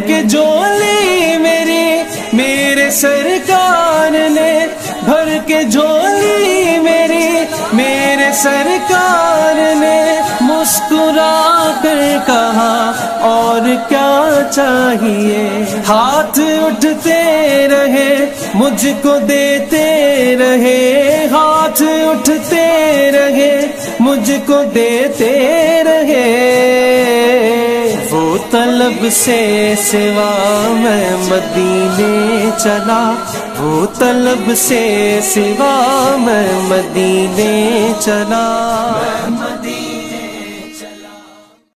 के झोली मेरे सरकार ने, भर के झोली मेरे सरकार ने, मुस्कुरा कर कहा और क्या चाहिए। हाथ उठते रहे मुझको देते रहे, हाथ उठते रहे मुझको देते रहे। वो तलब से सिवा मैं मदीने चला, वो तलब से सिवा मैं मदीने चला।